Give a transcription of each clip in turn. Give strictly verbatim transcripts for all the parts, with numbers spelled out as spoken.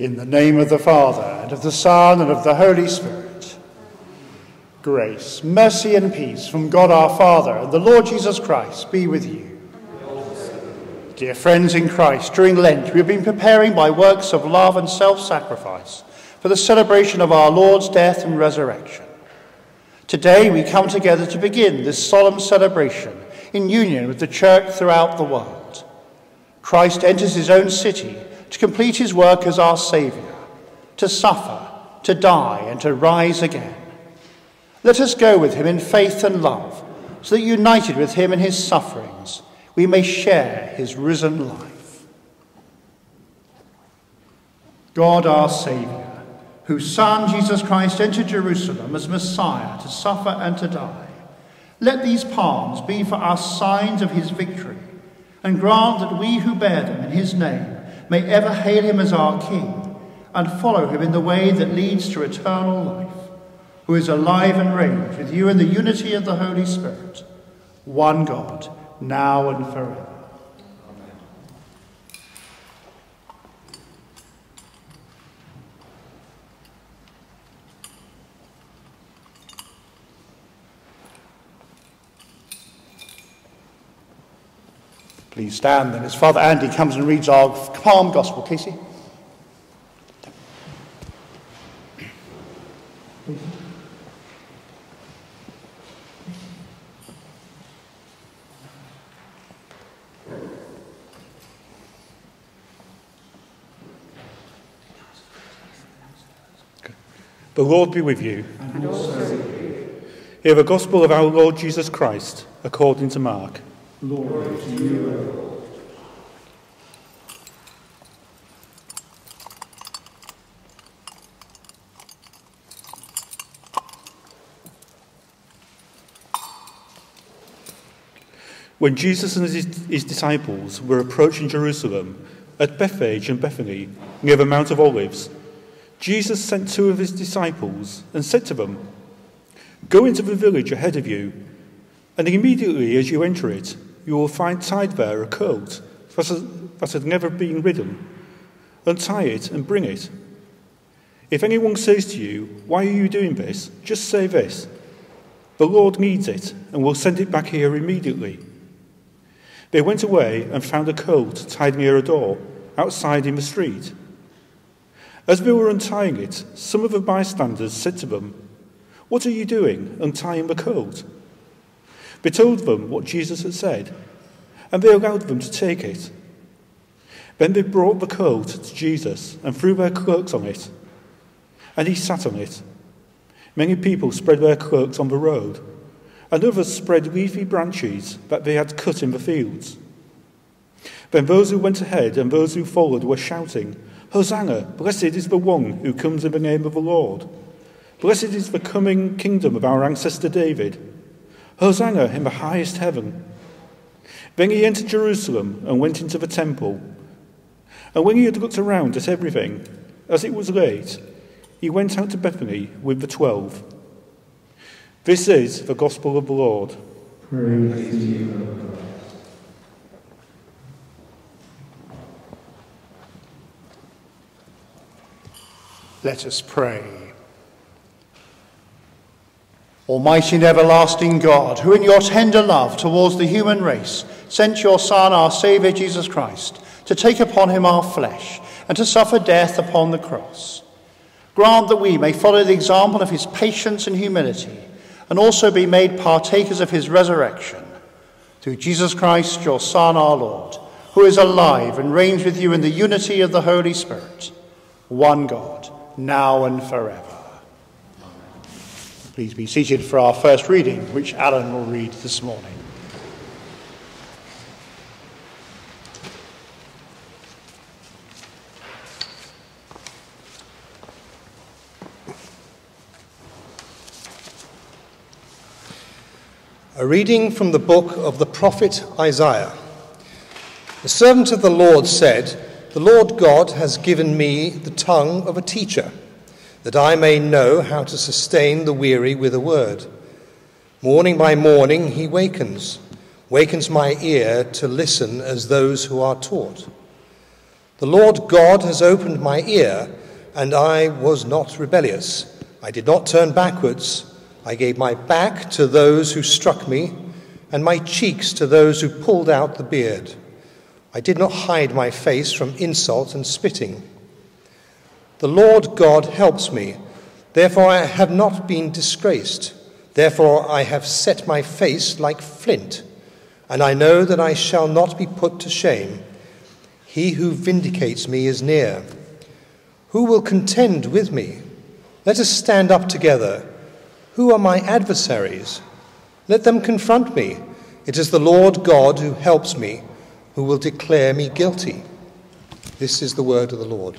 In the name of the Father, and of the Son, and of the Holy Spirit. Grace, mercy, and peace from God our Father and the Lord Jesus Christ be with you. Dear friends in Christ, during Lent we have been preparing by works of love and self-sacrifice for the celebration of our Lord's death and resurrection. Today we come together to begin this solemn celebration in union with the Church throughout the world. Christ enters his own city to complete his work as our Saviour, to suffer, to die, and to rise again. Let us go with him in faith and love, so that united with him in his sufferings, we may share his risen life. God our Saviour, whose Son Jesus Christ entered Jerusalem as Messiah to suffer and to die, let these palms be for us signs of his victory, and grant that we who bear them in his name may ever hail him as our King and follow him in the way that leads to eternal life, who is alive and reigns with you in the unity of the Holy Spirit, one God, now and forever. Amen. Please stand then as Father Andy comes and reads our Palm Gospel. Casey? The Lord be with you. And also with you. Hear the Gospel of our Lord Jesus Christ, according to Mark. Glory to you, O Lord. When Jesus and his, his disciples were approaching Jerusalem, at Bethphage and Bethany, near the Mount of Olives, Jesus sent two of his disciples and said to them, "Go into the village ahead of you, and immediately as you enter it, you will find tied there a colt that has, that has never been ridden. Untie it and bring it. If anyone says to you, 'Why are you doing this?' just say this, 'The Lord needs it, and will send it back here immediately.'" They went away and found a colt tied near a door, outside in the street. As they were untying it, some of the bystanders said to them, "What are you doing, untying the colt?" They told them what Jesus had said, and they allowed them to take it. Then they brought the colt to Jesus and threw their cloaks on it, and he sat on it. Many people spread their cloaks on the road, and others spread leafy branches that they had cut in the fields. Then those who went ahead and those who followed were shouting, "Hosanna, blessed is the one who comes in the name of the Lord. Blessed is the coming kingdom of our ancestor David. Hosanna in the highest heaven." Then he entered Jerusalem and went into the temple. And when he had looked around at everything, as it was late, he went out to Bethany with the twelve. This is the gospel of the Lord. Praise to you, O God. Let us pray. Almighty and everlasting God, who in your tender love towards the human race sent your Son, our Saviour Jesus Christ, to take upon him our flesh and to suffer death upon the cross, grant that we may follow the example of his patience and humility and also be made partakers of his resurrection. Through Jesus Christ, your Son, our Lord, who is alive and reigns with you in the unity of the Holy Spirit, one God, now and forever. Please be seated for our first reading, which Alan will read this morning. A reading from the book of the prophet Isaiah. The servant of the Lord said, "The Lord God has given me the tongue of a teacher, that I may know how to sustain the weary with a word. Morning by morning he wakens, wakens my ear to listen as those who are taught. The Lord God has opened my ear, and I was not rebellious. I did not turn backwards. I gave my back to those who struck me, and my cheeks to those who pulled out the beard. I did not hide my face from insult and spitting. The Lord God helps me. Therefore I have not been disgraced. Therefore I have set my face like flint, and I know that I shall not be put to shame. He who vindicates me is near. Who will contend with me? Let us stand up together. Who are my adversaries? Let them confront me. It is the Lord God who helps me, who will declare me guilty. This is the word of the Lord.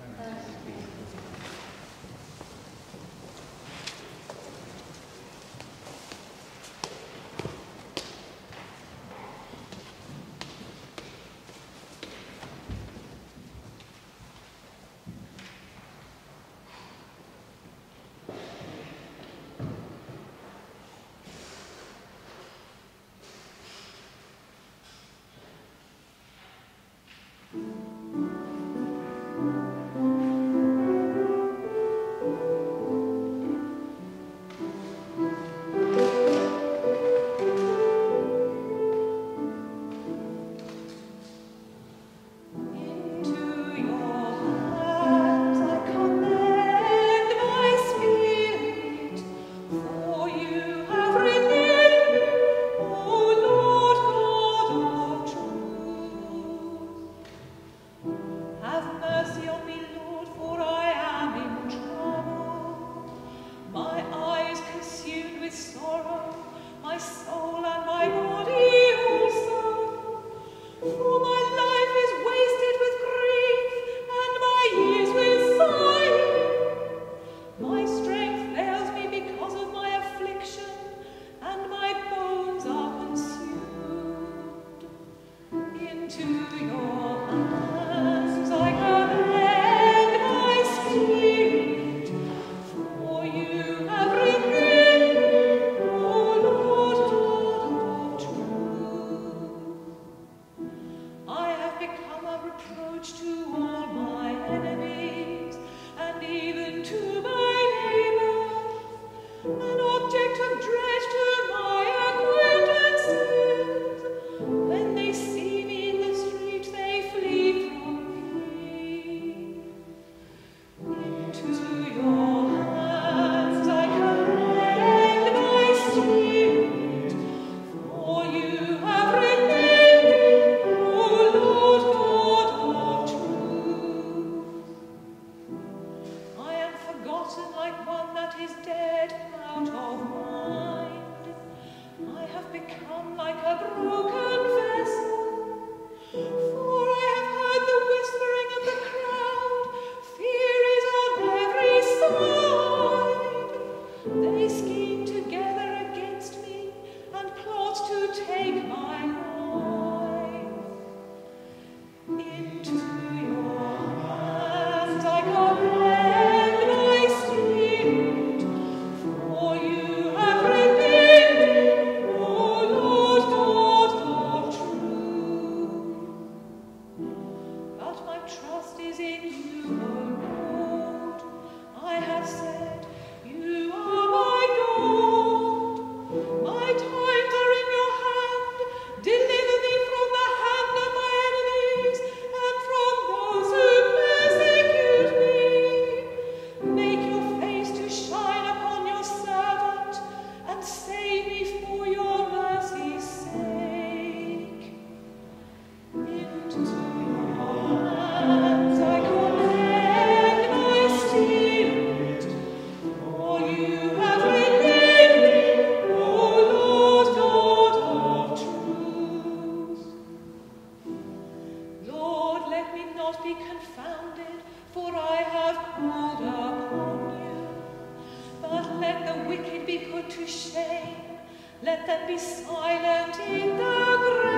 Let them be silent in the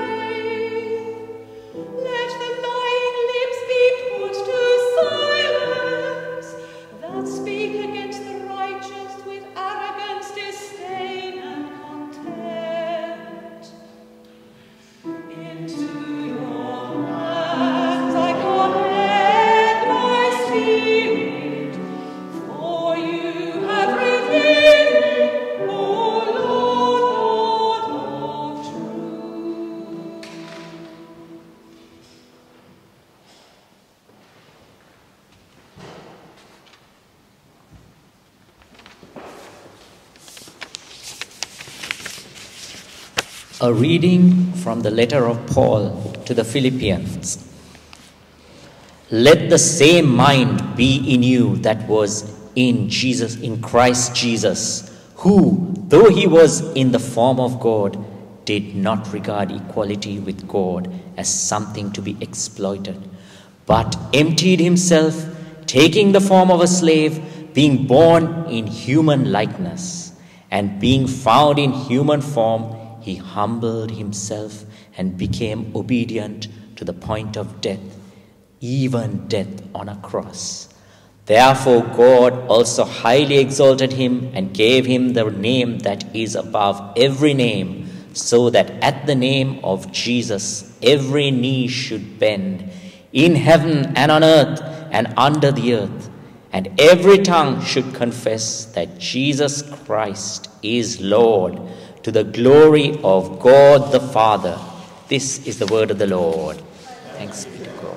grave. Let the lying lips be put to silence, that speak against the righteous with arrogance, disdain, and contempt. Into your hands I commend A reading from the letter of Paul to the Philippians. Let the same mind be in you that was in Jesus, in Christ Jesus, who, though he was in the form of God, did not regard equality with God as something to be exploited, but emptied himself, taking the form of a slave, being born in human likeness, and being found in human form, he humbled himself and became obedient to the point of death, even death on a cross. Therefore God also highly exalted him and gave him the name that is above every name, so that at the name of Jesus every knee should bend, in heaven and on earth and under the earth, and every tongue should confess that Jesus Christ is Lord, to the glory of God the Father. This is the word of the Lord. Thanks be to God.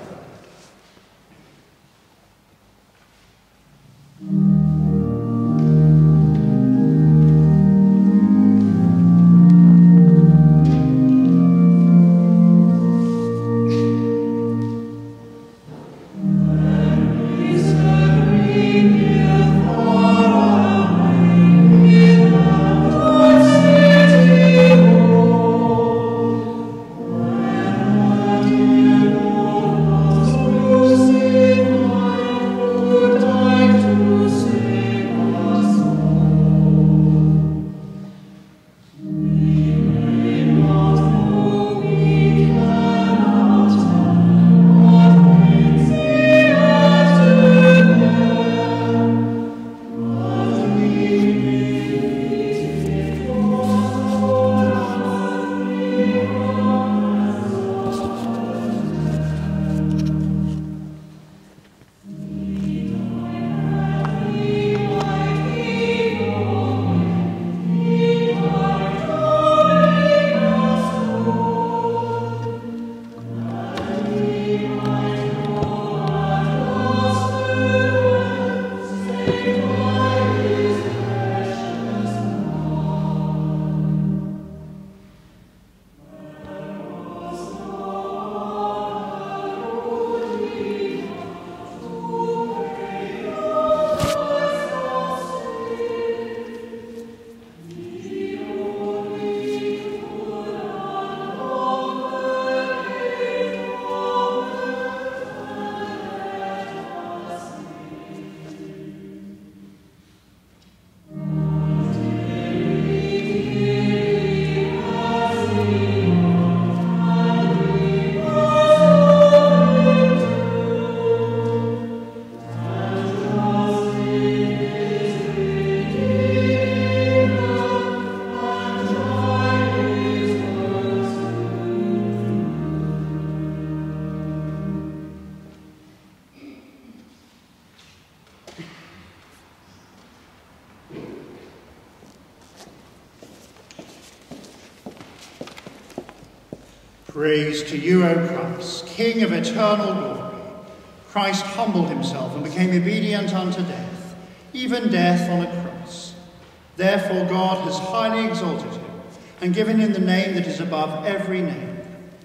Praise to you, O Christ, King of eternal glory. Christ humbled himself and became obedient unto death, even death on a cross. Therefore God has highly exalted him and given him the name that is above every name.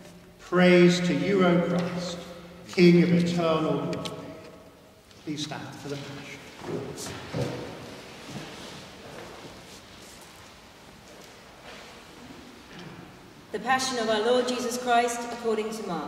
Praise to you, O Christ, King of eternal glory. Please stand for the Passion. The Passion of our Lord Jesus Christ according to Mark.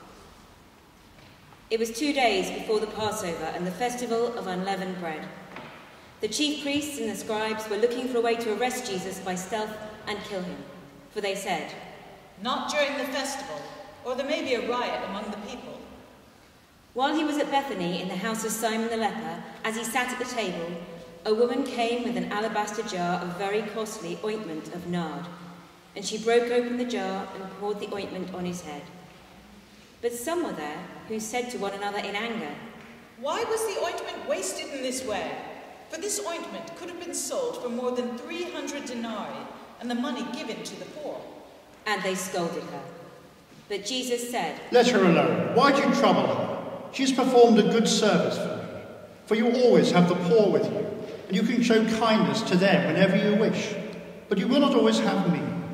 It was two days before the Passover and the festival of unleavened bread. The chief priests and the scribes were looking for a way to arrest Jesus by stealth and kill him. For they said, "Not during the festival, or there may be a riot among the people." While he was at Bethany in the house of Simon the leper, as he sat at the table, a woman came with an alabaster jar of very costly ointment of nard. And she broke open the jar and poured the ointment on his head. But some were there who said to one another in anger, "Why was the ointment wasted in this way? For this ointment could have been sold for more than three hundred denarii, and the money given to the poor." And they scolded her. But Jesus said, "Let her alone. Why do you trouble her? She has performed a good service for me. For you always have the poor with you, and you can show kindness to them whenever you wish. But you will not always have me.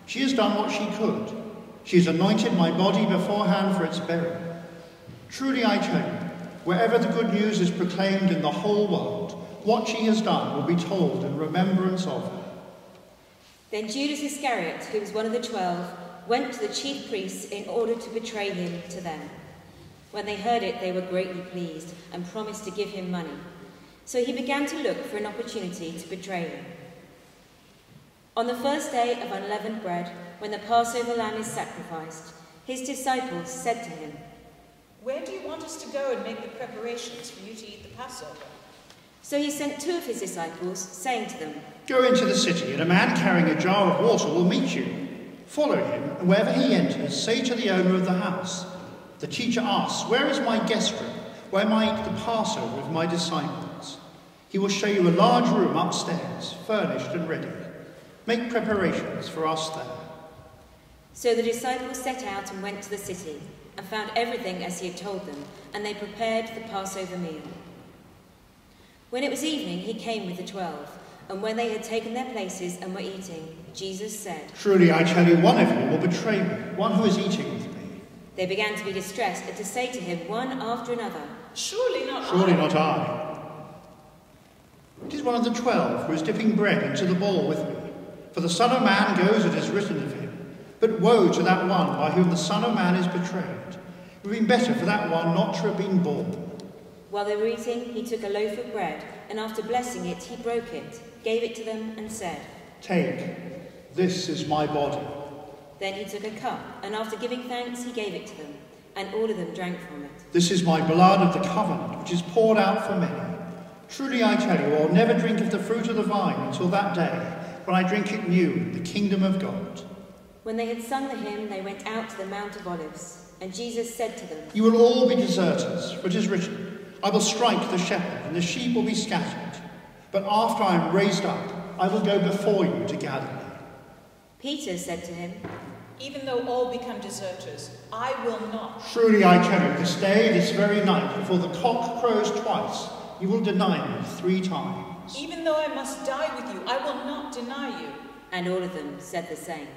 She has done what she could. She has anointed my body beforehand for its burial. Truly I tell you, wherever the good news is proclaimed in the whole world, what she has done will be told in remembrance of her. Then Judas Iscariot, who was one of the twelve, went to the chief priests in order to betray him to them. When they heard it, they were greatly pleased and promised to give him money. So he began to look for an opportunity to betray him. On the first day of unleavened bread, when the Passover lamb is sacrificed, his disciples said to him, "Where do you want us to go and make the preparations for you to eat the Passover?" So he sent two of his disciples, saying to them, Go into the city, and a man carrying a jar of water will meet you. Follow him, and wherever he enters, say to the owner of the house, The teacher asks, Where is my guest room, where I might eat the Passover with my disciples? He will show you a large room upstairs, furnished and ready. Make preparations for us there. So the disciples set out and went to the city, and found everything as he had told them, and they prepared the Passover meal. When it was evening, he came with the twelve, and when they had taken their places and were eating, Jesus said, Truly I tell you, one of you will betray me, one who is eating with me. They began to be distressed and to say to him one after another, Surely not Surely I. not I. It is one of the twelve who is dipping bread into the bowl with me. For the Son of Man goes as it is written of him. But woe to that one by whom the Son of Man is betrayed. It would have been better for that one not to have been born. While they were eating, he took a loaf of bread, and after blessing it, he broke it, gave it to them, and said, Take, this is my body. Then he took a cup, and after giving thanks, he gave it to them, and all of them drank from it. This is my blood of the covenant, which is poured out for many. Truly I tell you, I will never drink of the fruit of the vine until that day, when I drink it new in the kingdom of God. When they had sung the hymn, they went out to the Mount of Olives, and Jesus said to them, You will all be deserters, for it is written, I will strike the shepherd, and the sheep will be scattered. But after I am raised up, I will go before you to Galilee. Peter said to him, Even though all become deserters, I will not. Truly I tell you, this day, this very night, before the cock crows twice, you will deny me three times. Even though I must die with you, I will not deny you. And all of them said the same.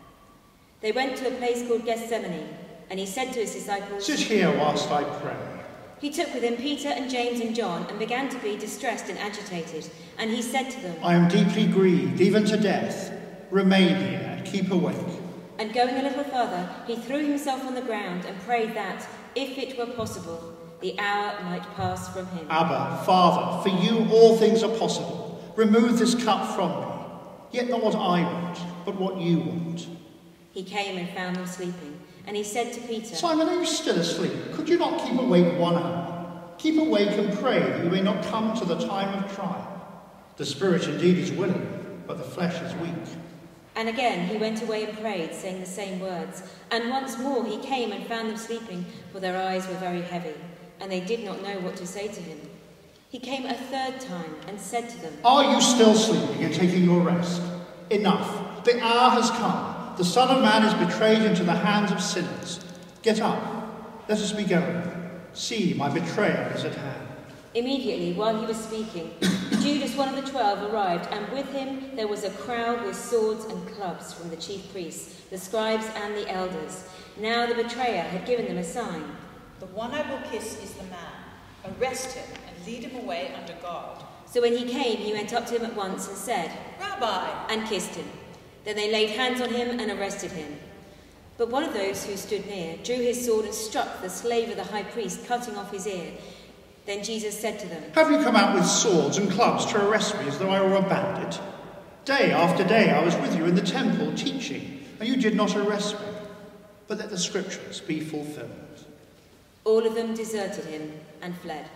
They went to a place called Gethsemane, and he said to his disciples, Sit here whilst I pray. He took with him Peter and James and John, and began to be distressed and agitated. And he said to them, I am deeply grieved, even to death. Remain here and keep awake. And going a little further, he threw himself on the ground and prayed that, if it were possible, the hour might pass from him. Abba, Father, for you all things are possible. Remove this cup from me. Yet not what I want, but what you want. He came and found them sleeping. And he said to Peter, Simon, are you still asleep? Could you not keep awake one hour? Keep awake and pray that you may not come to the time of trial. The spirit indeed is willing, but the flesh is weak. And again he went away and prayed, saying the same words. And once more he came and found them sleeping, for their eyes were very heavy, and they did not know what to say to him. He came a third time and said to them, Are you still sleeping and taking your rest? Enough. The hour has come. The Son of Man is betrayed into the hands of sinners. Get up. Let us be going. See, my betrayer is at hand. Immediately, while he was speaking, Judas, one of the twelve, arrived, and with him there was a crowd with swords and clubs from the chief priests, the scribes and the elders. Now the betrayer had given them a sign. The one I will kiss is the man. Arrest him and lead him away under guard. So when he came, he went up to him at once and said, Rabbi! and kissed him. Then they laid hands on him and arrested him. But one of those who stood near drew his sword and struck the slave of the high priest, cutting off his ear. Then Jesus said to them, Have you come out with swords and clubs to arrest me as though I were a bandit? Day after day I was with you in the temple teaching, and you did not arrest me. But let the scriptures be fulfilled. All of them deserted him and fled.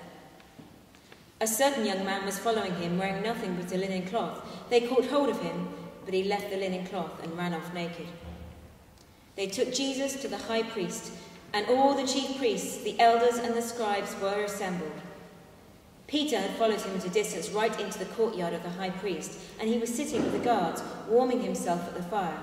A certain young man was following him, wearing nothing but a linen cloth. They caught hold of him, but he left the linen cloth and ran off naked. They took Jesus to the high priest, and all the chief priests, the elders and the scribes were assembled. Peter had followed him at a distance right into the courtyard of the high priest, and he was sitting with the guards, warming himself at the fire.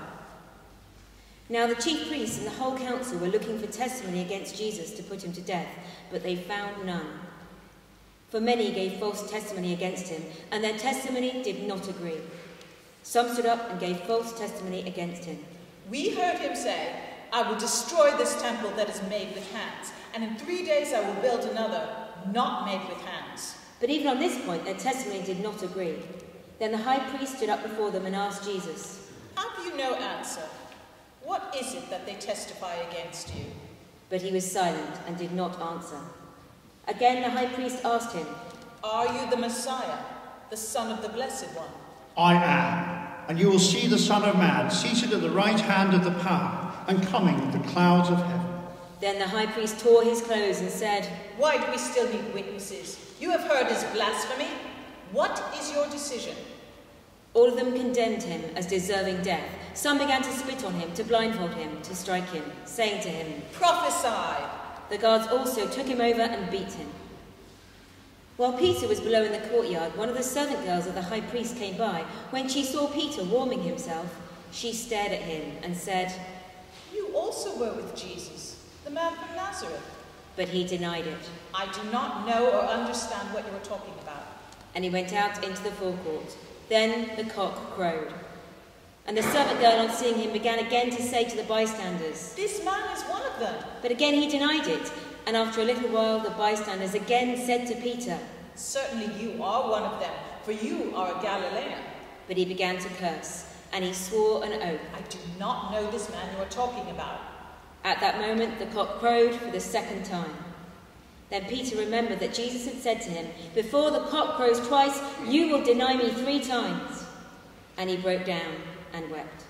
Now the chief priests and the whole council were looking for testimony against Jesus to put him to death, but they found none. For many gave false testimony against him, and their testimony did not agree. Some stood up and gave false testimony against him. We heard him say, I will destroy this temple that is made with hands, and in three days I will build another, not made with hands. But even on this point, their testimony did not agree. Then the high priest stood up before them and asked Jesus, Have you no answer? What is it that they testify against you? but he was silent and did not answer. Again the high priest asked him, Are you the Messiah, the Son of the Blessed One? I am, and you will see the Son of Man seated at the right hand of the power and coming with the clouds of heaven. Then the high priest tore his clothes and said, Why do we still need witnesses? You have heard his blasphemy. What is your decision? All of them condemned him as deserving death. Some began to spit on him, to blindfold him, to strike him, saying to him, Prophesy! The guards also took him over and beat him. While Peter was below in the courtyard, one of the servant girls of the high priest came by. When she saw Peter warming himself, she stared at him and said, You also were with Jesus, the man from Nazareth. But he denied it. I do not know or understand what you are talking about. And he went out into the forecourt. Then the cock crowed. And the servant girl, on seeing him, began again to say to the bystanders, This man is one of them. But again he denied it. And after a little while the bystanders again said to Peter, Certainly you are one of them, for you are a Galilean. But he began to curse, and he swore an oath. I do not know this man you are talking about. At that moment the cock crowed for the second time. Then Peter remembered that Jesus had said to him, Before the cock crows twice, you will deny me three times. And he broke down and wept.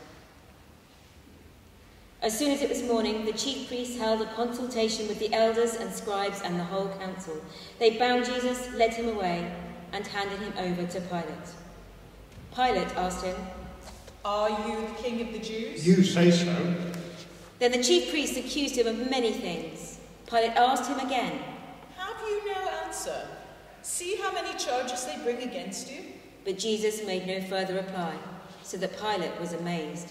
As soon as it was morning, the chief priests held a consultation with the elders and scribes and the whole council. They bound Jesus, led him away, and handed him over to Pilate. Pilate asked him, Are you the king of the Jews? You say so. Then the chief priests accused him of many things. Pilate asked him again, Have you no answer? See how many charges they bring against you? But Jesus made no further reply, so that Pilate was amazed.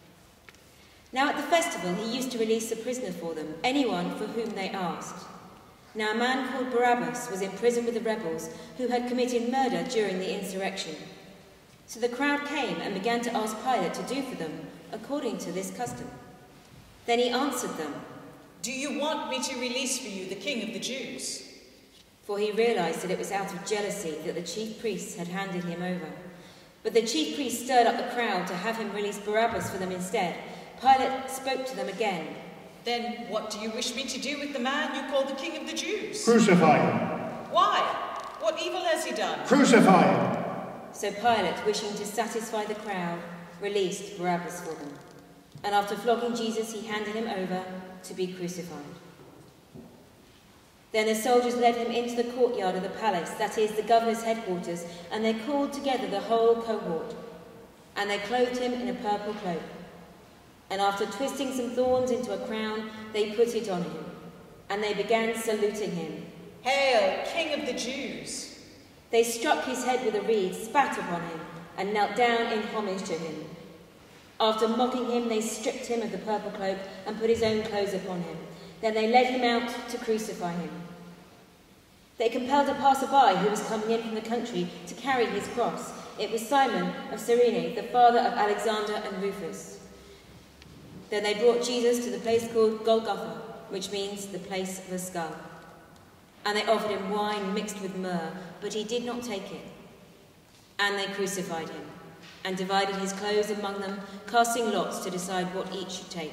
Now at the festival he used to release a prisoner for them, anyone for whom they asked. Now a man called Barabbas was in prison with the rebels who had committed murder during the insurrection. So the crowd came and began to ask Pilate to do for them according to this custom. Then he answered them, Do you want me to release for you the king of the Jews? For he realized that it was out of jealousy that the chief priests had handed him over. But the chief priests stirred up the crowd to have him release Barabbas for them instead. Pilate spoke to them again. Then what do you wish me to do with the man you call the king of the Jews? Crucify him. Why? What evil has he done? Crucify him. So Pilate, wishing to satisfy the crowd, released Barabbas for them. And after flogging Jesus, he handed him over to be crucified. Then the soldiers led him into the courtyard of the palace, that is, the governor's headquarters, and they called together the whole cohort. And they clothed him in a purple cloak. And after twisting some thorns into a crown, they put it on him. And they began saluting him. Hail, King of the Jews! They struck his head with a reed, spat upon him, and knelt down in homage to him. After mocking him, they stripped him of the purple cloak and put his own clothes upon him. Then they led him out to crucify him. They compelled a passer-by who was coming in from the country to carry his cross. It was Simon of Cyrene, the father of Alexander and Rufus. Then they brought Jesus to the place called Golgotha, which means the place of a skull. And they offered him wine mixed with myrrh, but he did not take it. And they crucified him, and divided his clothes among them, casting lots to decide what each should take.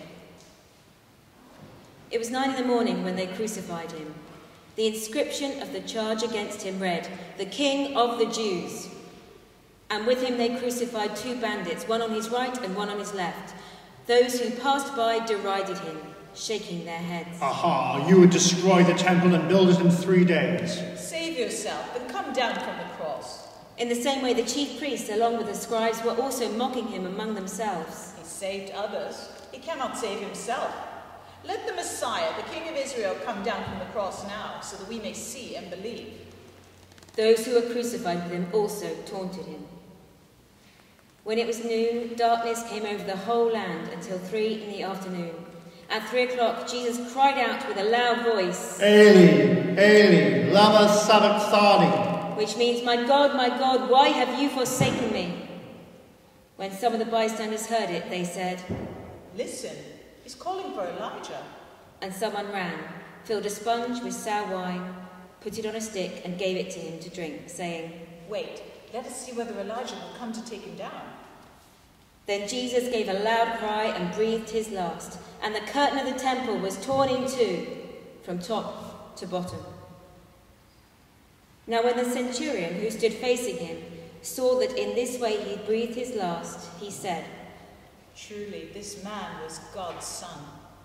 It was nine in the morning when they crucified him. The inscription of the charge against him read, "The King of the Jews." And with him they crucified two bandits, one on his right and one on his left. Those who passed by derided him, shaking their heads. Aha, you would destroy the temple and build it in three days. Save yourself and come down from the cross. In the same way, the chief priests, along with the scribes, were also mocking him among themselves. He saved others. He cannot save himself. Let the Messiah, the King of Israel, come down from the cross now, so that we may see and believe. Those who were crucified with him also taunted him. When it was noon, darkness came over the whole land until three in the afternoon. At three o'clock, Jesus cried out with a loud voice, Eli, Eli, lama sabachthani, which means, "My God, my God, why have you forsaken me?" When some of the bystanders heard it, they said, Listen, he's calling for Elijah. And someone ran, filled a sponge with sour wine, put it on a stick and gave it to him to drink, saying, Wait, let us see whether Elijah will come to take him down. Then Jesus gave a loud cry and breathed his last, and the curtain of the temple was torn in two, from top to bottom. Now when the centurion who stood facing him saw that in this way he breathed his last, he said, Truly, this man was God's son.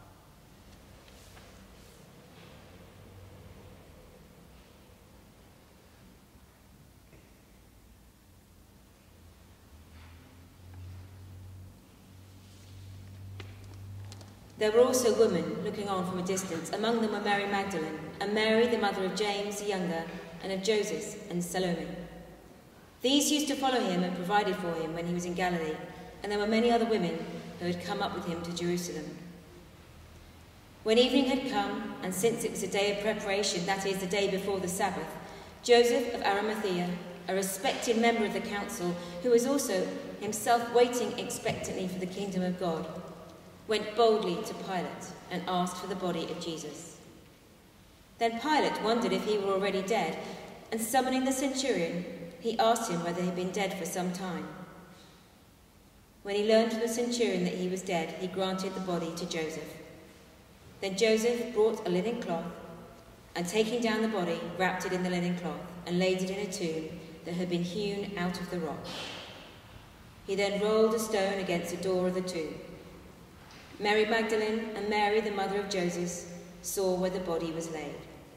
There were also women looking on from a distance. Among them were Mary Magdalene, and Mary, the mother of James the younger, and of Joseph and Salome. These used to follow him and provided for him when he was in Galilee, and there were many other women who had come up with him to Jerusalem. When evening had come, and since it was a day of preparation, that is, the day before the Sabbath, Joseph of Arimathea, a respected member of the council, who was also himself waiting expectantly for the kingdom of God, went boldly to Pilate and asked for the body of Jesus. Then Pilate wondered if he were already dead, and summoning the centurion, he asked him whether he had been dead for some time. When he learned from the centurion that he was dead, he granted the body to Joseph. Then Joseph brought a linen cloth, and taking down the body, wrapped it in the linen cloth, and laid it in a tomb that had been hewn out of the rock. He then rolled a stone against the door of the tomb. Mary Magdalene and Mary, the mother of Joseph, saw where the body was laid.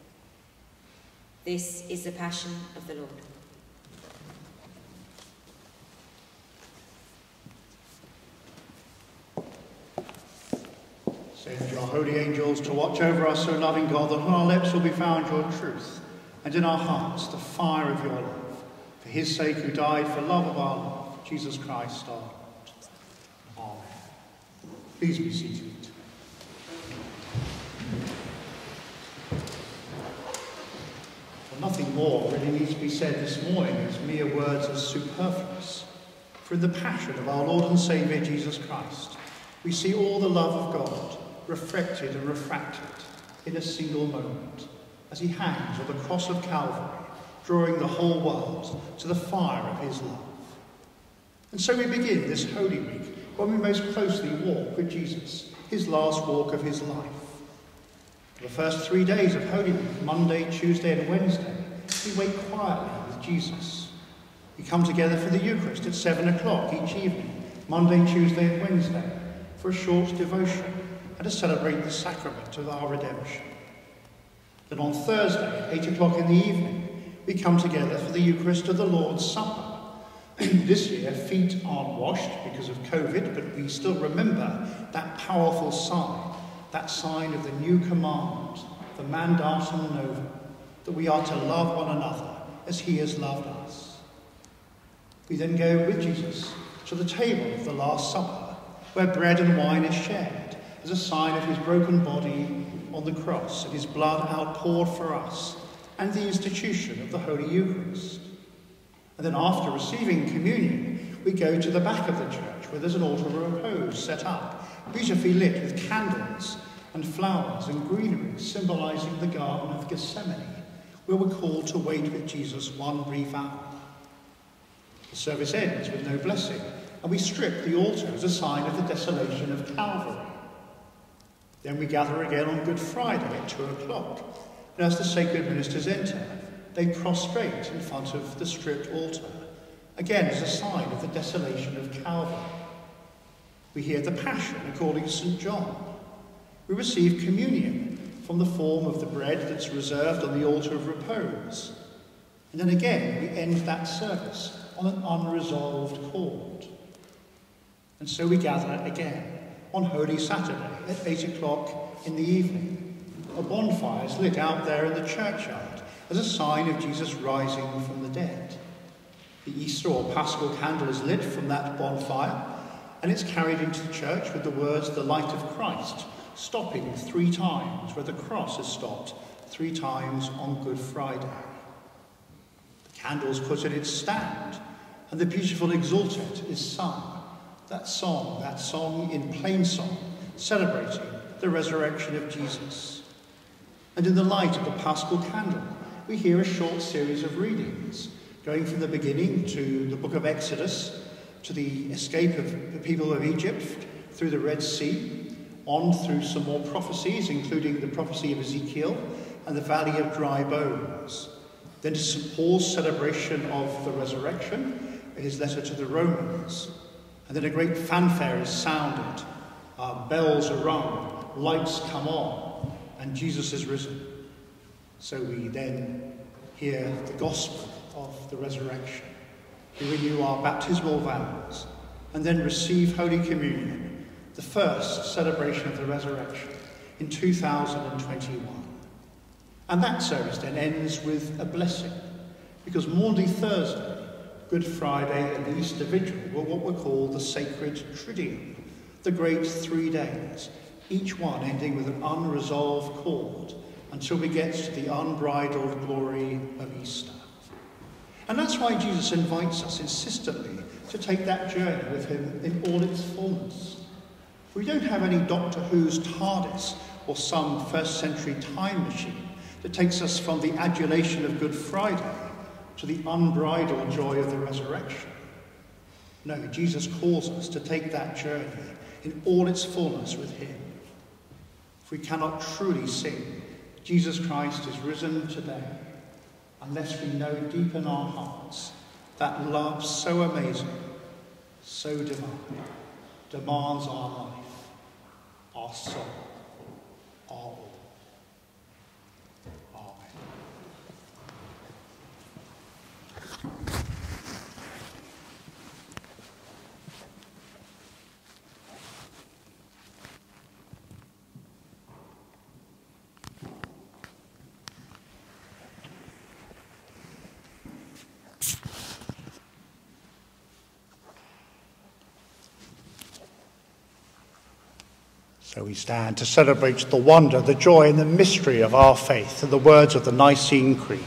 This is the passion of the Lord. Send your holy angels to watch over us, O loving God, that on our lips will be found your truth, and in our hearts the fire of your love. For his sake who died for love of our love, Jesus Christ our Lord. Amen. Please be seated. Well, nothing more really needs to be said this morning as mere words are superfluous. For in the passion of our Lord and Saviour Jesus Christ, we see all the love of God reflected and refracted in a single moment as he hangs on the cross of Calvary, drawing the whole world to the fire of his love. And so we begin this Holy Week when we most closely walk with Jesus, his last walk of his life. For the first three days of Holy Week, Monday, Tuesday and Wednesday, we wait quietly with Jesus. We come together for the Eucharist at seven o'clock each evening, Monday, Tuesday and Wednesday, for a short devotion and to celebrate the sacrament of our redemption. Then on Thursday at eight o'clock in the evening, we come together for the Eucharist of the Lord's Supper. This year, feet aren't washed because of COVID, but we still remember that powerful sign, that sign of the new command, the Mandatum Novum, that we are to love one another as he has loved us. We then go with Jesus to the table of the Last Supper, where bread and wine is shared as a sign of his broken body on the cross and his blood outpoured for us, and the institution of the Holy Eucharist. And then after receiving communion, we go to the back of the church where there's an altar of repose set up, beautifully lit with candles and flowers and greenery, symbolising the Garden of Gethsemane, where we're called to wait with Jesus one brief hour. The service ends with no blessing, and we strip the altar as a sign of the desolation of Calvary. Then we gather again on Good Friday at two o'clock, and as the sacred ministers enter, they prostrate in front of the stripped altar, again as a sign of the desolation of Calvary. We hear the Passion according to Saint John. We receive communion from the form of the bread that's reserved on the altar of repose. And then again, we end that service on an unresolved chord. And so we gather again on Holy Saturday at eight o'clock in the evening. A bonfire is lit out there in the churchyard as a sign of Jesus rising from the dead. The Easter or Paschal candle is lit from that bonfire, and it's carried into the church with the words, "The light of Christ," stopping three times where the cross is stopped three times on Good Friday. The candle's put in its stand, and the beautiful exultet is sung. that song, that song in plain song, celebrating the resurrection of Jesus. And in the light of the Paschal candle, we hear a short series of readings, going from the beginning to the book of Exodus, to the escape of the people of Egypt through the Red Sea, on through some more prophecies, including the prophecy of Ezekiel and the Valley of Dry Bones. Then to Saint Paul's celebration of the resurrection in his letter to the Romans. And then a great fanfare is sounded, uh, bells are rung, lights come on, and Jesus is risen. So we then hear the gospel of the resurrection. We renew our baptismal vows and then receive Holy Communion, the first celebration of the resurrection in two thousand twenty-one. And that service then ends with a blessing, because Maundy Thursday, Good Friday and the Easter Vigil were what were called the Sacred Triduum, the great three days, each one ending with an unresolved chord until we get to the unbridled glory of Easter. And that's why Jesus invites us insistently to take that journey with him in all its fullness. We don't have any Doctor Who's TARDIS or some first century time machine that takes us from the adulation of Good Friday to the unbridled joy of the resurrection. No, Jesus calls us to take that journey in all its fullness with him. If we cannot truly sing, Jesus Christ is risen today, unless we know deep in our hearts that love so amazing, so divine, demands our life, our soul, our all. So we stand to celebrate the wonder, the joy and the mystery of our faith and the words of the Nicene Creed.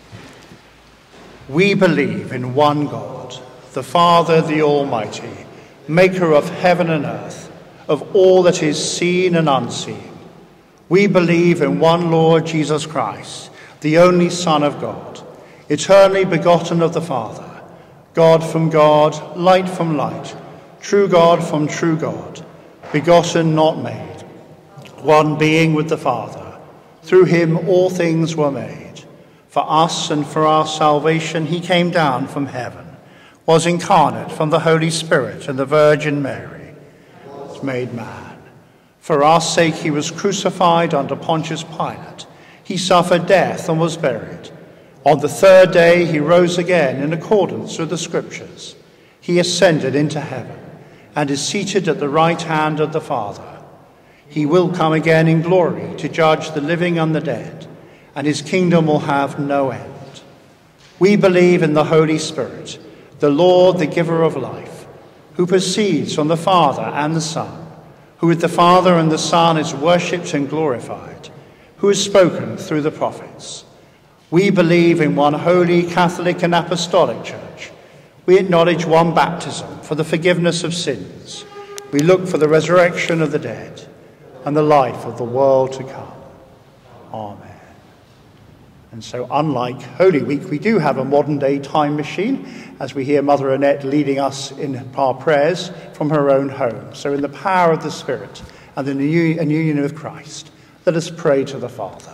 We believe in one God, the Father, the Almighty, maker of heaven and earth, of all that is seen and unseen. We believe in one Lord Jesus Christ, the only Son of God, eternally begotten of the Father, God from God, light from light, true God from true God, begotten, not made, one being with the Father. Through him all things were made. For us and for our salvation he came down from heaven, was incarnate from the Holy Spirit and the Virgin Mary, was made man. For our sake he was crucified under Pontius Pilate. He suffered death and was buried. On the third day he rose again in accordance with the Scriptures. He ascended into heaven and is seated at the right hand of the Father. He will come again in glory to judge the living and the dead, and his kingdom will have no end. We believe in the Holy Spirit, the Lord, the giver of life, who proceeds from the Father and the Son, who with the Father and the Son is worshipped and glorified, who has spoken through the prophets. We believe in one holy, Catholic and Apostolic Church. We acknowledge one baptism for the forgiveness of sins. We look for the resurrection of the dead and the life of the world to come. Amen. And so, unlike Holy Week, we do have a modern-day time machine, as we hear Mother Annette leading us in our prayers from her own home. So in the power of the Spirit and in the union of Christ, let us pray to the Father.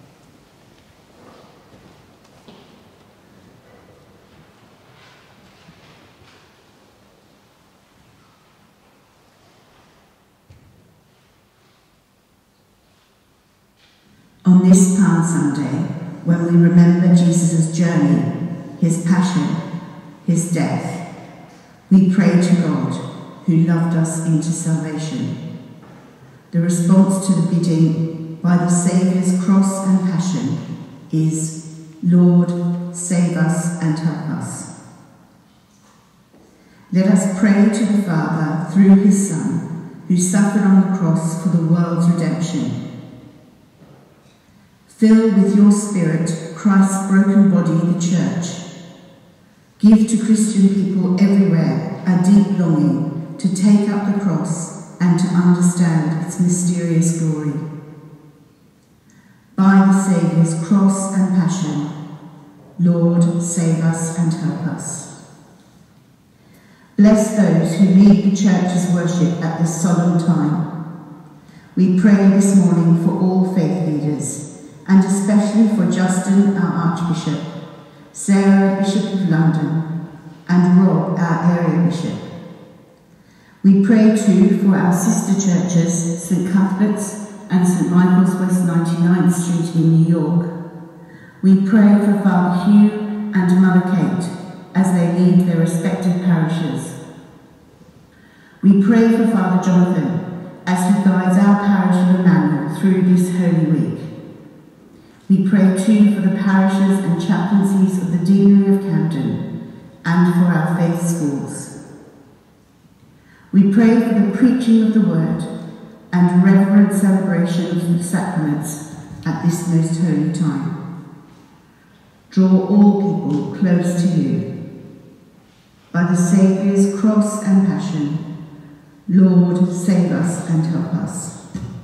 On this Palm Sunday, when we remember Jesus' journey, his passion, his death, we pray to God, who loved us into salvation. The response to the bidding by the Saviour's cross and passion is, Lord, save us and help us. Let us pray to the Father through his Son, who suffered on the cross for the world's redemption. Fill with your Spirit Christ's broken body, the Church. Give to Christian people everywhere a deep longing to take up the cross and to understand its mysterious glory. By the Saviour's cross and passion, Lord, save us and help us. Bless those who lead the Church's worship at this solemn time. We pray this morning for all faith leaders, and especially for Justin, our Archbishop, Sarah, Bishop of London, and Rob, our Area Bishop. We pray too for our sister churches, St Cuthbert's and St Michael's West ninety-ninth Street in New York. We pray for Father Hugh and Mother Kate as they lead their respective parishes. We pray for Father Jonathan as he guides our parish of Emmanuel through this Holy Week. We pray too for the parishes and chaplaincies of the Deanery of Camden and for our faith schools. We pray for the preaching of the Word and reverent celebration of the sacraments at this most holy time. Draw all people close to you. By the Saviour's cross and passion, Lord, save us and help us.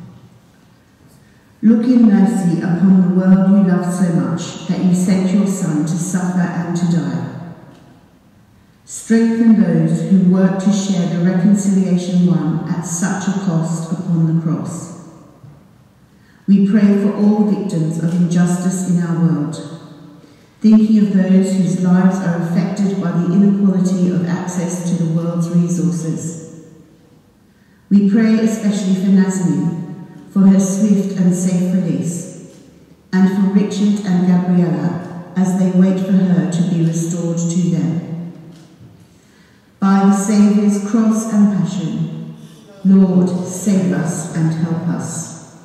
Look in mercy upon the world you loved so much that you sent your Son to suffer and to die. Strengthen those who work to share the reconciliation won at such a cost upon the cross. We pray for all victims of injustice in our world, thinking of those whose lives are affected by the inequality of access to the world's resources. We pray especially for Nazanin, for her swift and safe release, and for Richard and Gabriella as they wait for her to be restored to them. By the Saviour's cross and passion, Lord, save us and help us.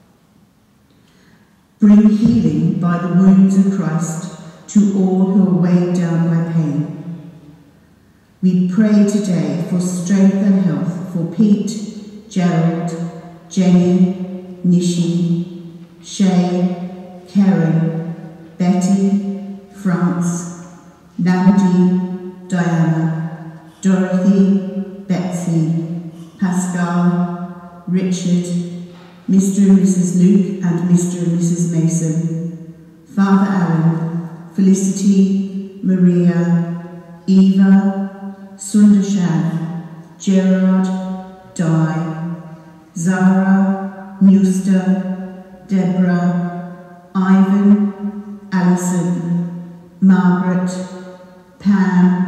Bring healing by the wounds of Christ to all who are weighed down by pain. We pray today for strength and health for Pete, Gerald, Jenny, Nishi, Shay, Karen, Betty, France, Namdi, Diana, Dorothy, Betsy, Pascal, Richard, Mister and Missus Luke and Mister and Missus Mason, Father Alan, Felicity, Maria, Eva, Sundarshan, Gerard, Di, Zara, Nusta, Deborah, Ivan, Alison, Margaret, Pam,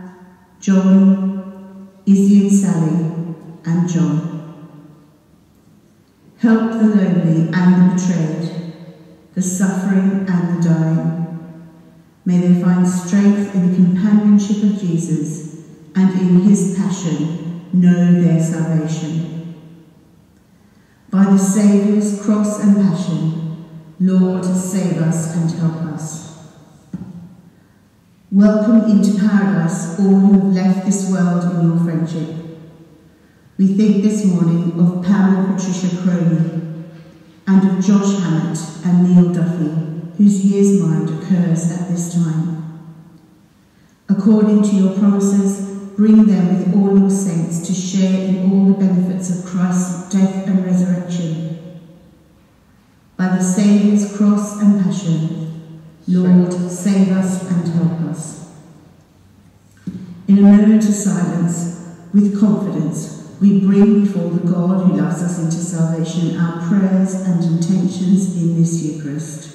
John, Izzy and Sally, and John. Help the lonely and the betrayed, the suffering and the dying. May they find strength in the companionship of Jesus and in his passion know their salvation. By the Saviour's cross and passion, Lord, save us and help us. Welcome into paradise all who have left this world in your friendship. We think this morning of Pamela Patricia Crowley and of Josh Hammett and Neil Duffy, whose year's mind occurs at this time. According to your promises, bring them with all your saints to share in all the benefits of Christ's death and resurrection. By the Saviour's cross and passion, Lord, save us and help us. In a moment of silence, with confidence, we bring before the God who loves us into salvation our prayers and intentions in this Eucharist.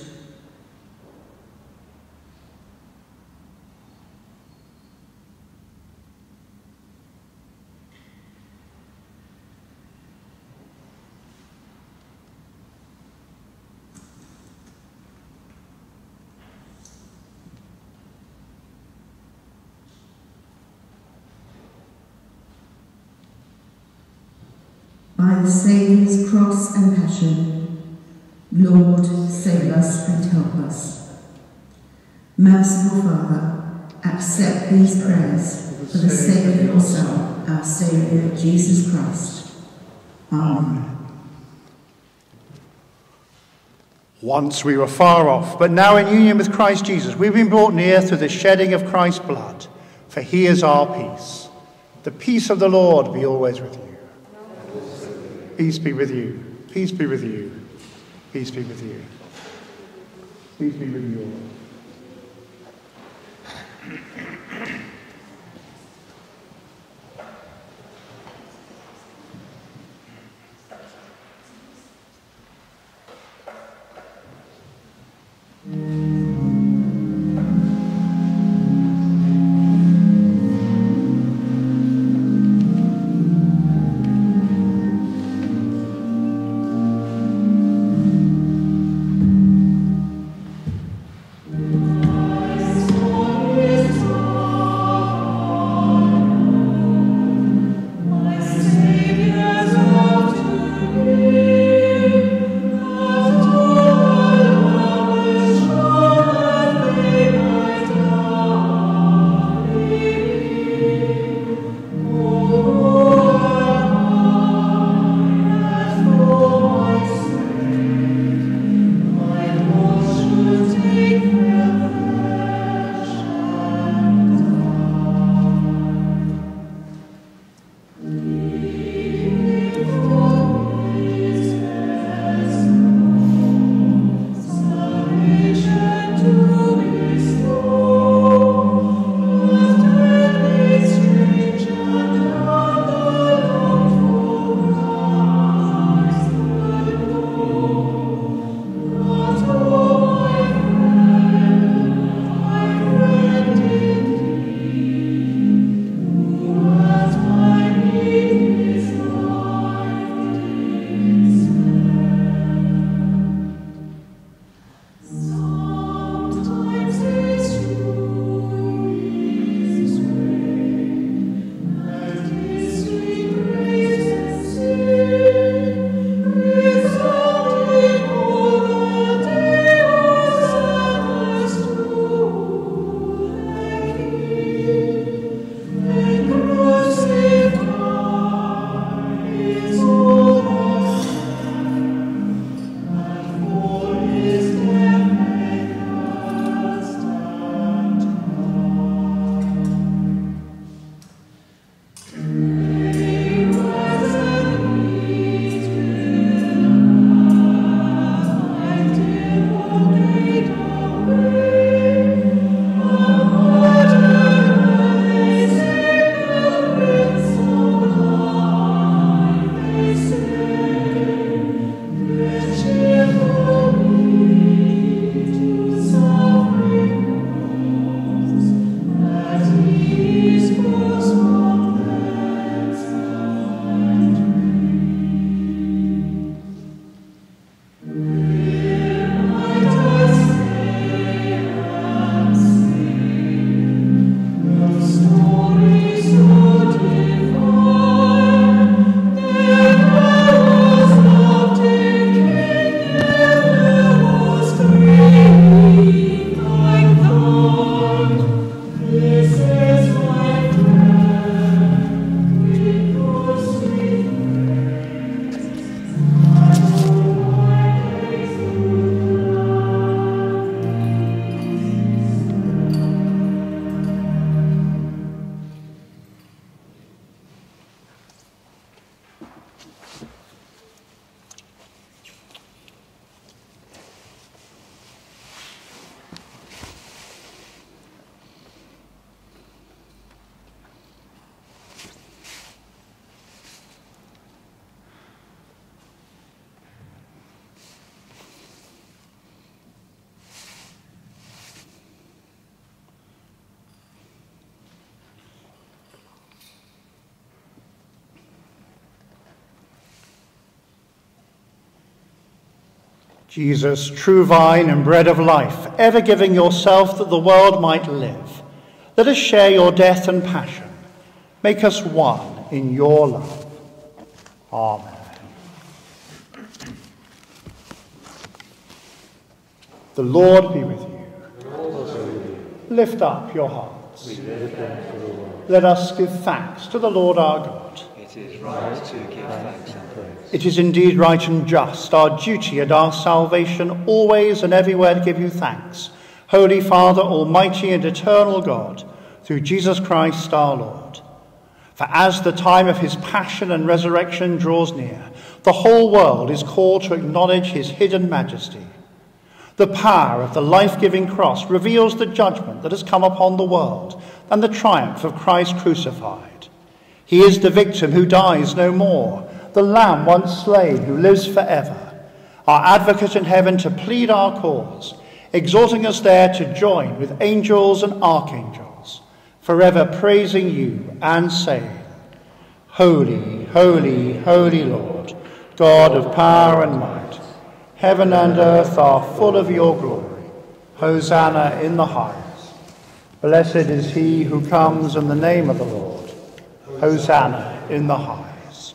By the Saviour's cross and passion, Lord, save us and help us. Merciful Father, accept these prayers for the sake of your Son, our Saviour, Jesus Christ. Amen. Once we were far off, but now in union with Christ Jesus, we've been brought near through the shedding of Christ's blood, for he is our peace. The peace of the Lord be always with you. Peace be with you. Peace be with you. Peace be with you. Peace be with you all. Jesus, true vine and bread of life, ever giving yourself that the world might live, let us share your death and passion. Make us one in your love. Amen. The Lord be with you. Lift up your hearts. Let us give thanks to the Lord our God. It is right to give thanks and praise. It is indeed right and just, our duty and our salvation, always and everywhere to give you thanks, Holy Father, almighty and eternal God, through Jesus Christ our Lord. For as the time of his passion and resurrection draws near, the whole world is called to acknowledge his hidden majesty. The power of the life-giving cross reveals the judgment that has come upon the world and the triumph of Christ crucified. He is the victim who dies no more, the Lamb once slain who lives forever, our advocate in heaven to plead our cause, exhorting us there to join with angels and archangels, forever praising you and saying, Holy, holy, holy Lord, God of power and might, heaven and earth are full of your glory. Hosanna in the highest. Blessed is he who comes in the name of the Lord. Hosanna in the highest.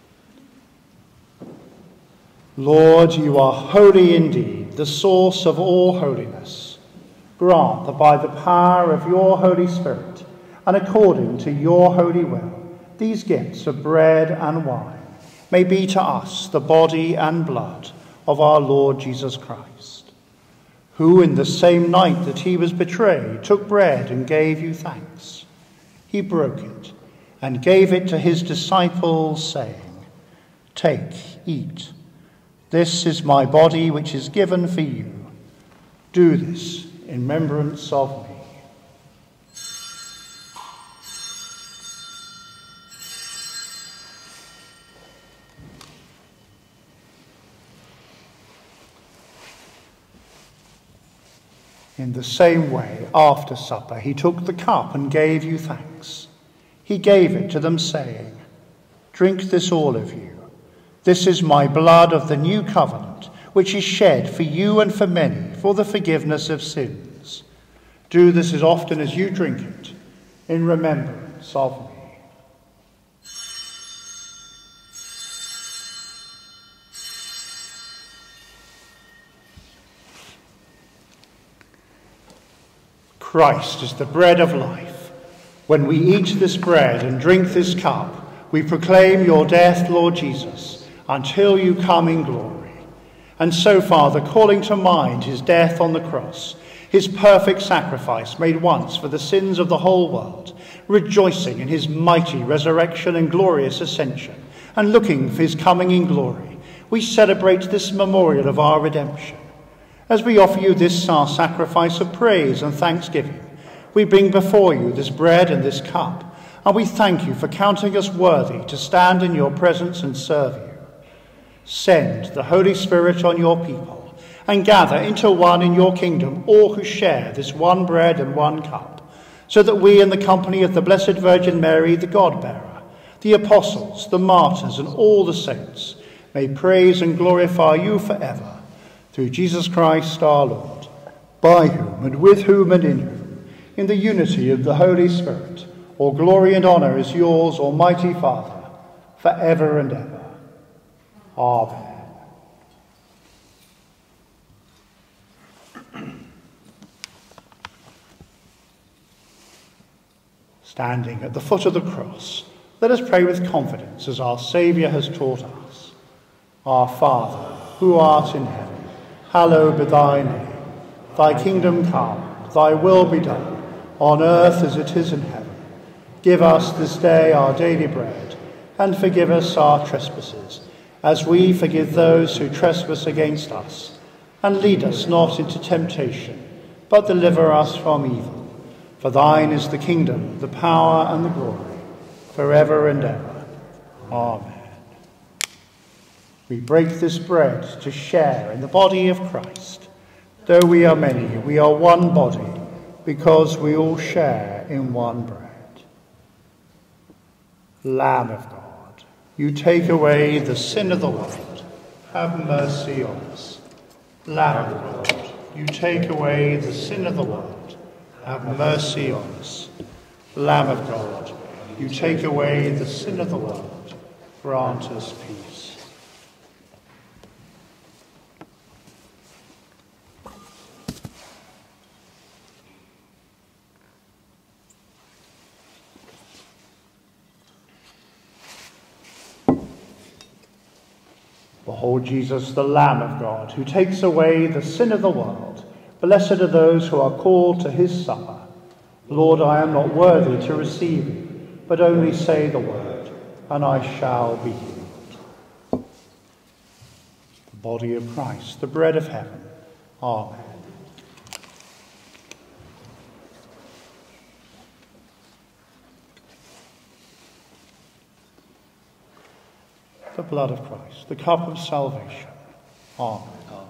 Lord, you are holy indeed, the source of all holiness. Grant that by the power of your Holy Spirit, and according to your holy will, these gifts of bread and wine may be to us the body and blood of our Lord Jesus Christ, who in the same night that he was betrayed took bread and gave you thanks. He broke it and gave it to his disciples, saying, Take, eat. This is my body which is given for you. Do this in remembrance of me. In the same way, after supper, he took the cup and gave you thanks. He gave it to them, saying, Drink this, all of you. This is my blood of the new covenant, which is shed for you and for many for the forgiveness of sins. Do this as often as you drink it, in remembrance of me. Christ is the bread of life. When we eat this bread and drink this cup, we proclaim your death, Lord Jesus, until you come in glory. And so, Father, calling to mind his death on the cross, his perfect sacrifice made once for the sins of the whole world, rejoicing in his mighty resurrection and glorious ascension, and looking for his coming in glory, we celebrate this memorial of our redemption. As we offer you this our sacrifice of praise and thanksgiving, we bring before you this bread and this cup, and we thank you for counting us worthy to stand in your presence and serve you. Send the Holy Spirit on your people, and gather into one in your kingdom all who share this one bread and one cup, so that we, in the company of the Blessed Virgin Mary, the God-bearer, the apostles, the martyrs, and all the saints, may praise and glorify you forever. Through Jesus Christ our Lord, by whom and with whom and in whom, in the unity of the Holy Spirit, all glory and honour is yours, Almighty Father, for ever and ever. Amen. Standing at the foot of the cross, let us pray with confidence as our Saviour has taught us. Our Father, who art in heaven, hallowed be thy name. Thy kingdom come, thy will be done, on earth as it is in heaven. Give us this day our daily bread, and forgive us our trespasses, as we forgive those who trespass against us. And lead us not into temptation, but deliver us from evil. For thine is the kingdom, the power, and the glory, forever and ever. Amen. We break this bread to share in the body of Christ. Though we are many, we are one body, because we all share in one bread. Lamb of God, you take away the sin of the world. Have mercy on us. Lamb of God, you take away the sin of the world. Have mercy on us. Lamb of God, you take away the sin of the world. Grant us peace. Behold Jesus, the Lamb of God, who takes away the sin of the world. Blessed are those who are called to his supper. Lord, I am not worthy to receive you, but only say the word, and I shall be healed. The body of Christ, the bread of heaven. Amen. The blood of Christ, the cup of salvation. Amen. Amen.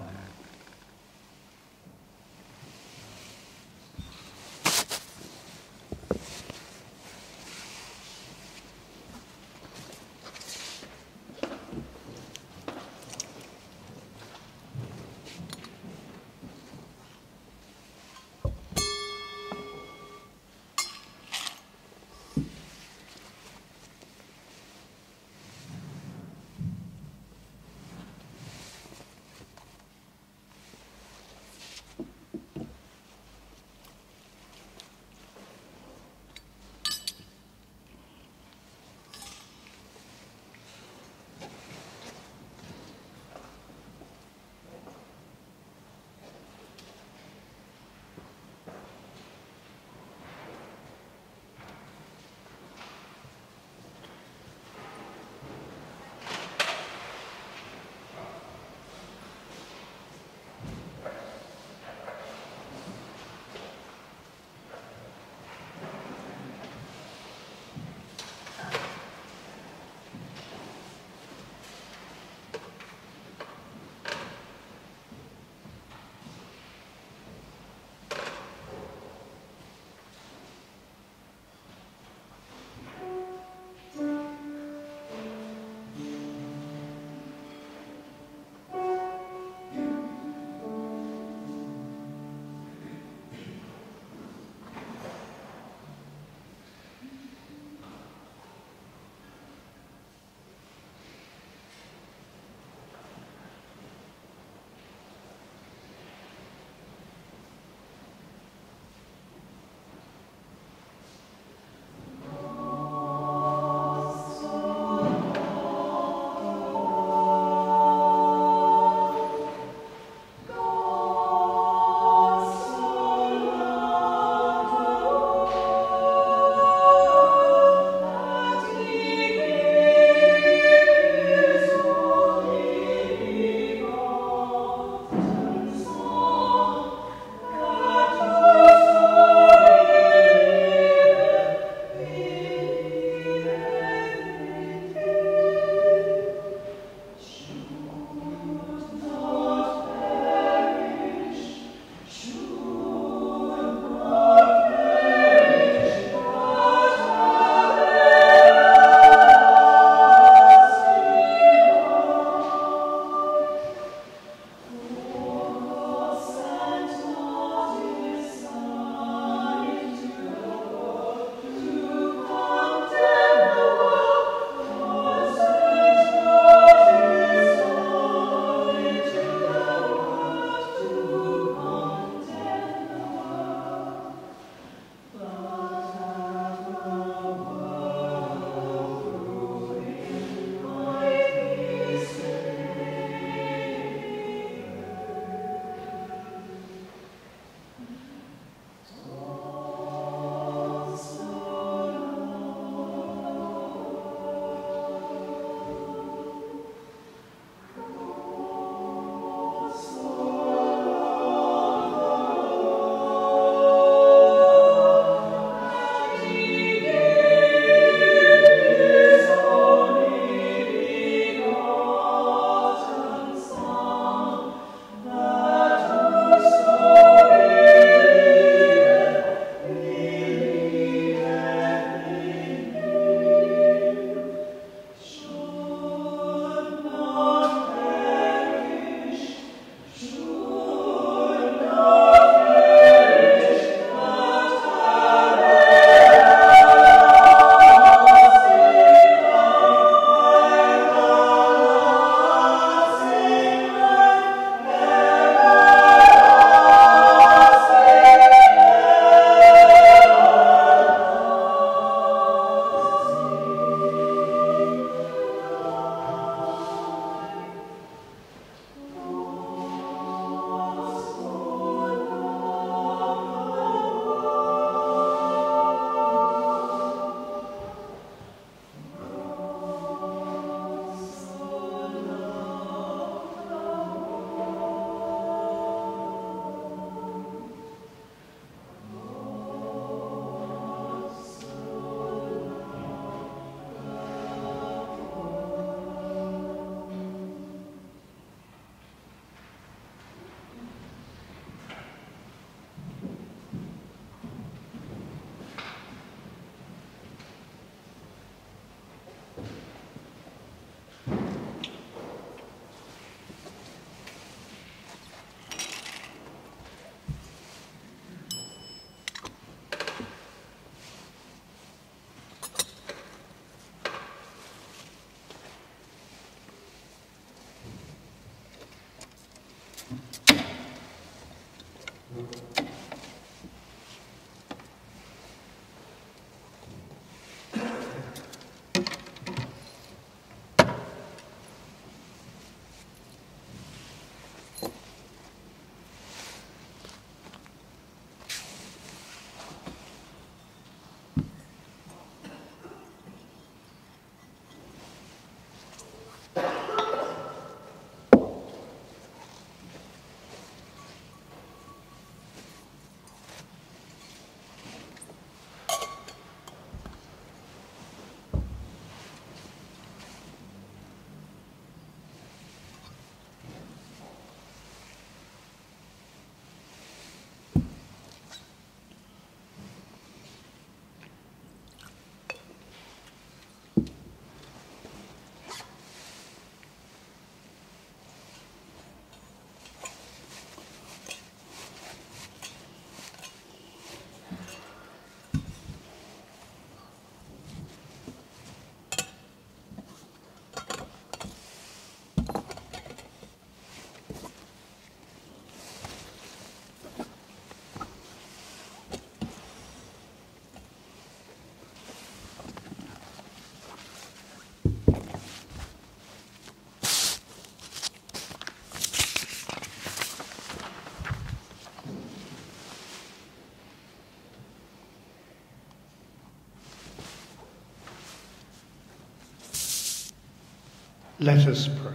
Let us pray.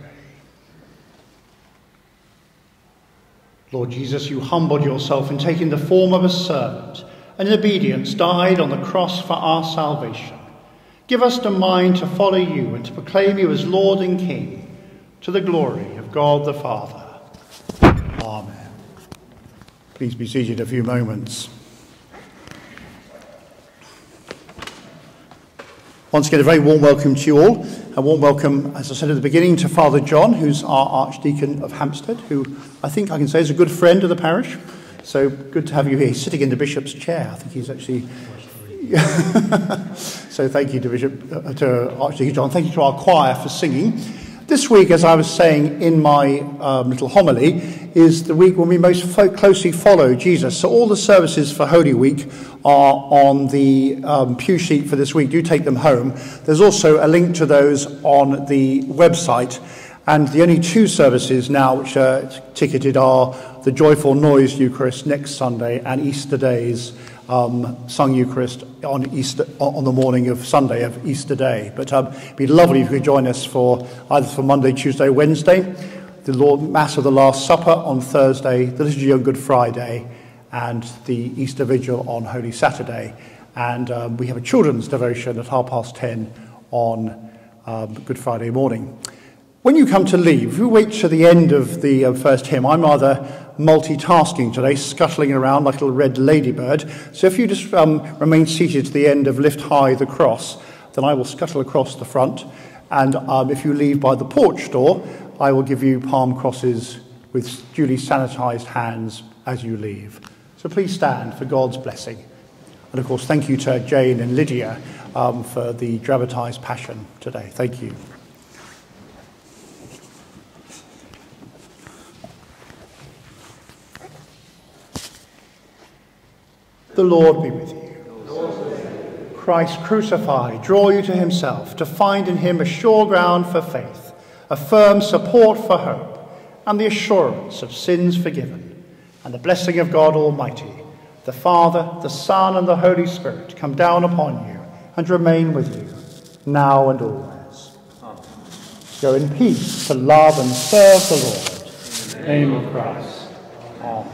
Lord Jesus, you humbled yourself in taking the form of a servant, and in obedience died on the cross for our salvation. Give us the mind to follow you and to proclaim you as Lord and King, to the glory of God the Father. Amen. Please be seated a few moments. Once again, a very warm welcome to you all. A warm welcome, as I said at the beginning, to Father John, who's our Archdeacon of Hampstead, who I think I can say is a good friend of the parish. So good to have you here. He's sitting in the Bishop's chair. I think he's actually... So thank you to Bishop, uh, to Archdeacon John. Thank you to our choir for singing. This week, as I was saying in my um, little homily, is the week when we most fo- closely follow Jesus. So all the services for Holy Week are on the um, pew sheet for this week. Do take them home. There's also a link to those on the website. And the only two services now which are ticketed are the Joyful Noise Eucharist next Sunday and Easter Days um, sung Eucharist on Easter on the morning of Sunday of Easter Day. But um, it'd be lovely if you could join us for either for Monday, Tuesday, Wednesday, the Lord Mass of the Last Supper on Thursday, the Liturgy on Good Friday, and the Easter Vigil on Holy Saturday. And um, we have a children's devotion at half past ten on um, Good Friday morning. When you come to leave, if you wait to the end of the uh, first hymn, I'm rather multitasking today, scuttling around like a little red ladybird. So if you just um, remain seated to the end of Lift High the Cross, then I will scuttle across the front. And um, if you leave by the porch door, I will give you palm crosses with duly sanitised hands as you leave. So please stand for God's blessing. And of course, thank you to Jane and Lydia um, for the dramatised Passion today. Thank you. The Lord be with you. Christ crucified, draw you to himself, to find in him a sure ground for faith, a firm support for hope, and the assurance of sins forgiven. And the blessing of God Almighty, the Father, the Son, and the Holy Spirit come down upon you and remain with you, now and always. Amen. Go in peace to love and serve the Lord. In the name of Christ. Amen.